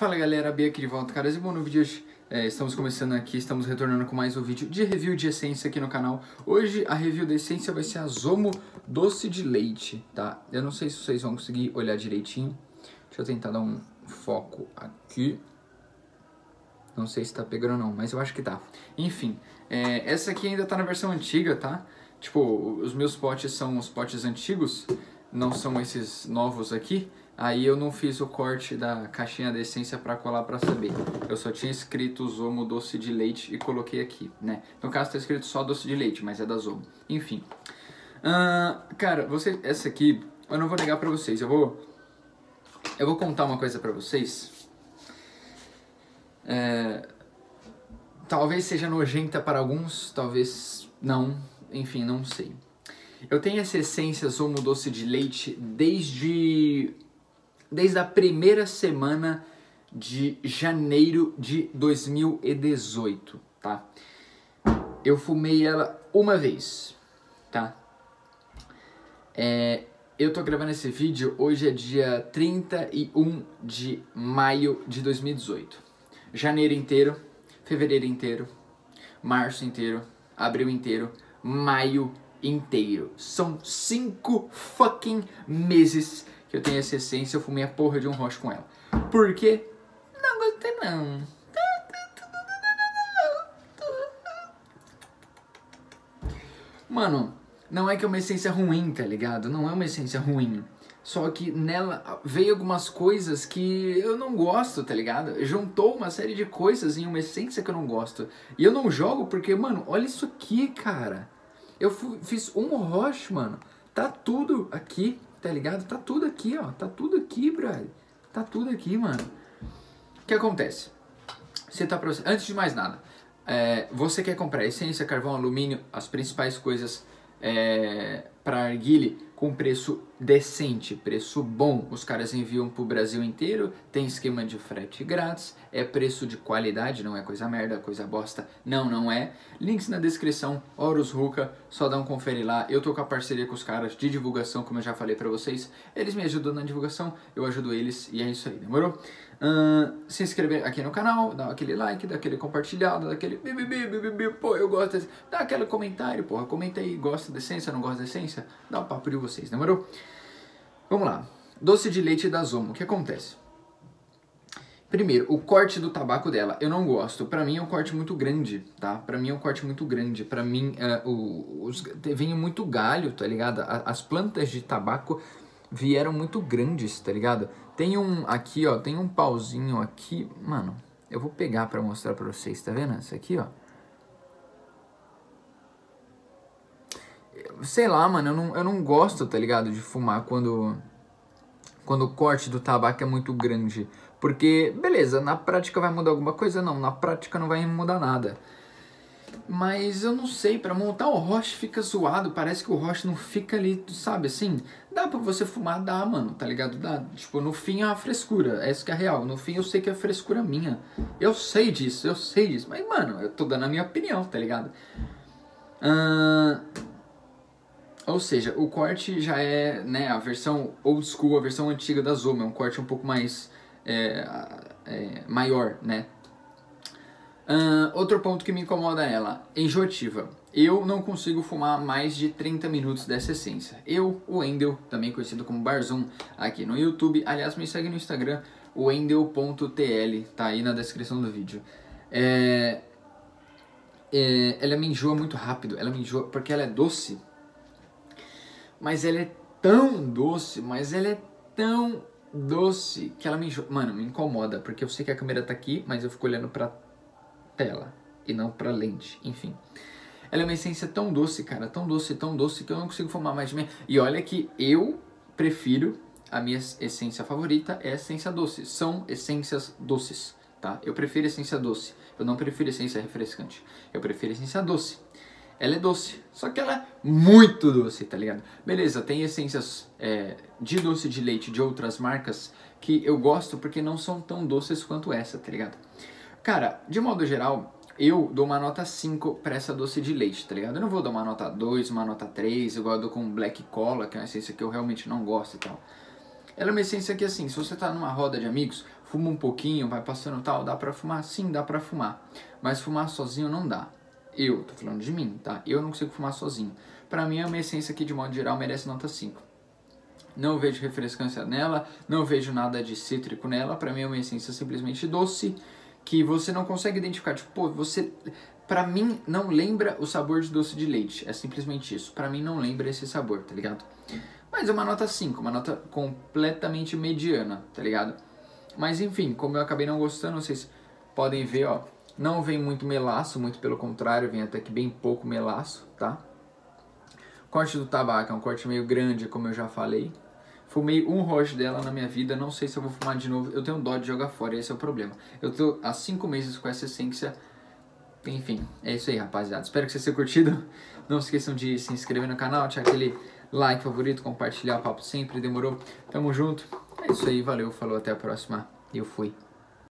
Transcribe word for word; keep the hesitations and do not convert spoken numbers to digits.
Fala galera, Bia aqui de volta, caras, e bom, no vídeo de hoje é, estamos começando aqui, estamos retornando com mais um vídeo de review de essência aqui no canal. Hoje a review da essência vai ser a Zomo Doce de Leite, tá? Eu não sei se vocês vão conseguir olhar direitinho, deixa eu tentar dar um foco aqui. Não sei se tá pegando ou não, mas eu acho que tá. Enfim, é, essa aqui ainda tá na versão antiga, tá? Tipo, os meus potes são os potes antigos, não são esses novos aqui. Aí eu não fiz o corte da caixinha da essência pra colar pra saber. Eu só tinha escrito Zomo Doce de Leite e coloquei aqui, né? No caso tá escrito só Doce de Leite, mas é da Zomo. Enfim. Uh, cara, você, essa aqui, eu não vou negar pra vocês. Eu vou, eu vou contar uma coisa pra vocês. É, talvez seja nojenta para alguns, talvez não. Enfim, não sei. Eu tenho essa essência Zomo Doce de Leite desde... desde a primeira semana de janeiro de dois mil e dezoito, tá? Eu fumei ela uma vez, tá? É, eu tô gravando esse vídeo, hoje é dia trinta e um de maio de dois mil e dezoito. Janeiro inteiro, fevereiro inteiro, março inteiro, abril inteiro, maio inteiro. São cinco fucking meses que eu tenho essa essência, eu fumei a porra de um roche com ela. Por quê? Não gostei não. Mano, não é que é uma essência ruim, tá ligado? Não é uma essência ruim. Só que nela veio algumas coisas que eu não gosto, tá ligado? Juntou uma série de coisas em uma essência que eu não gosto. E eu não jogo porque, mano, olha isso aqui, cara. Eu fiz um roche, mano. Tá tudo aqui. Tá ligado? Tá tudo aqui, ó. Tá tudo aqui, brother. Tá tudo aqui, mano. O que acontece? Você tá... Antes de mais nada, é, você quer comprar essência, carvão, alumínio, as principais coisas é, para arguile com preço decente, preço bom. Os caras enviam pro Brasil inteiro, tem esquema de frete grátis, é preço de qualidade, não é coisa merda, coisa bosta. Não, não é. Links na descrição, Horus Ruka, só dá um confere lá. Eu tô com a parceria com os caras de divulgação, como eu já falei pra vocês. Eles me ajudam na divulgação, eu ajudo eles e é isso aí, demorou? Uh, se inscrever aqui no canal, dá aquele like, dá aquele compartilhado, dá aquele bibibi, bibibi, pô, eu gosto desse... Dá aquele comentário, porra, comenta aí, gosta da essência, não gosta da essência? Dá um papo de vocês, demorou? Vamos lá, doce de leite da Zomo, o que acontece? Primeiro, o corte do tabaco dela, eu não gosto. Pra mim é um corte muito grande, tá? Pra mim é um corte muito grande. Pra mim, uh, o, os, vem muito galho, tá ligado? As plantas de tabaco vieram muito grandes, tá ligado? Tem um aqui, ó, tem um pauzinho aqui. Mano, eu vou pegar pra mostrar pra vocês, tá vendo? Essa aqui, ó. Sei lá, mano, eu não, eu não gosto, tá ligado? De fumar quando... Quando o corte do tabaco é muito grande. Porque, beleza, na prática vai mudar alguma coisa? Não, na prática não vai mudar nada. Mas eu não sei, pra montar o roche fica zoado, parece que o roche não fica ali, sabe assim? Dá pra você fumar, dá, mano, tá ligado? Dá, tipo, no fim é uma frescura, é isso que é real. No fim eu sei que é frescura minha. Eu sei disso, eu sei disso. Mas, mano, eu tô dando a minha opinião, tá ligado? Ahn... Ou seja, o corte já é, né, a versão old school, a versão antiga da Zomo, é um corte um pouco mais é, é, maior, né? Uh, outro ponto que me incomoda é ela, enjoativa. Eu não consigo fumar mais de trinta minutos dessa essência. Eu, o Wendel, também conhecido como Barzum, aqui no YouTube. Aliás, me segue no Instagram, wendel ponto t l, tá aí na descrição do vídeo. É, é, ela me enjoa muito rápido, ela me enjoa porque ela é doce. Mas ela é tão doce, mas ela é tão doce que ela me... Mano, me incomoda, porque eu sei que a câmera tá aqui, mas eu fico olhando pra tela e não pra lente, enfim. Ela é uma essência tão doce, cara, tão doce, tão doce, que eu não consigo fumar mais de meia. E olha que eu prefiro, a minha essência favorita é a essência doce. São essências doces, tá? Eu prefiro essência doce, eu não prefiro essência refrescante. Eu prefiro essência doce. Ela é doce, só que ela é muito doce, tá ligado? Beleza, tem essências é, de doce de leite de outras marcas que eu gosto porque não são tão doces quanto essa, tá ligado? Cara, de modo geral, eu dou uma nota cinco pra essa doce de leite, tá ligado? Eu não vou dar uma nota dois, uma nota três, igual eu dou com Black Cola, que é uma essência que eu realmente não gosto e tal. Ela é uma essência que, assim, se você tá numa roda de amigos, fuma um pouquinho, vai passando tal, dá pra fumar? Sim, dá pra fumar. Mas fumar sozinho não dá. Eu, tô falando de mim, tá? Eu não consigo fumar sozinho. Pra mim, a minha essência aqui, de modo geral, merece nota cinco. Não vejo refrescância nela, não vejo nada de cítrico nela. Pra mim, é uma essência simplesmente doce, que você não consegue identificar. Tipo, pô, você... Pra mim, não lembra o sabor de doce de leite. É simplesmente isso. Pra mim, não lembra esse sabor, tá ligado? Mas é uma nota cinco, uma nota completamente mediana, tá ligado? Mas enfim, como eu acabei não gostando, vocês podem ver, ó. Não vem muito melaço, muito pelo contrário, vem até que bem pouco melaço, tá? O corte do tabaco é um corte meio grande, como eu já falei. Fumei um roche dela na minha vida, não sei se eu vou fumar de novo. Eu tenho dó de jogar fora, esse é o problema. Eu tô há cinco meses com essa essência. Enfim, é isso aí, rapaziada. Espero que vocês tenham curtido. Não se esqueçam de se inscrever no canal, deixar aquele like favorito, compartilhar o papo sempre, demorou? Tamo junto. É isso aí, valeu, falou, até a próxima. Eu fui.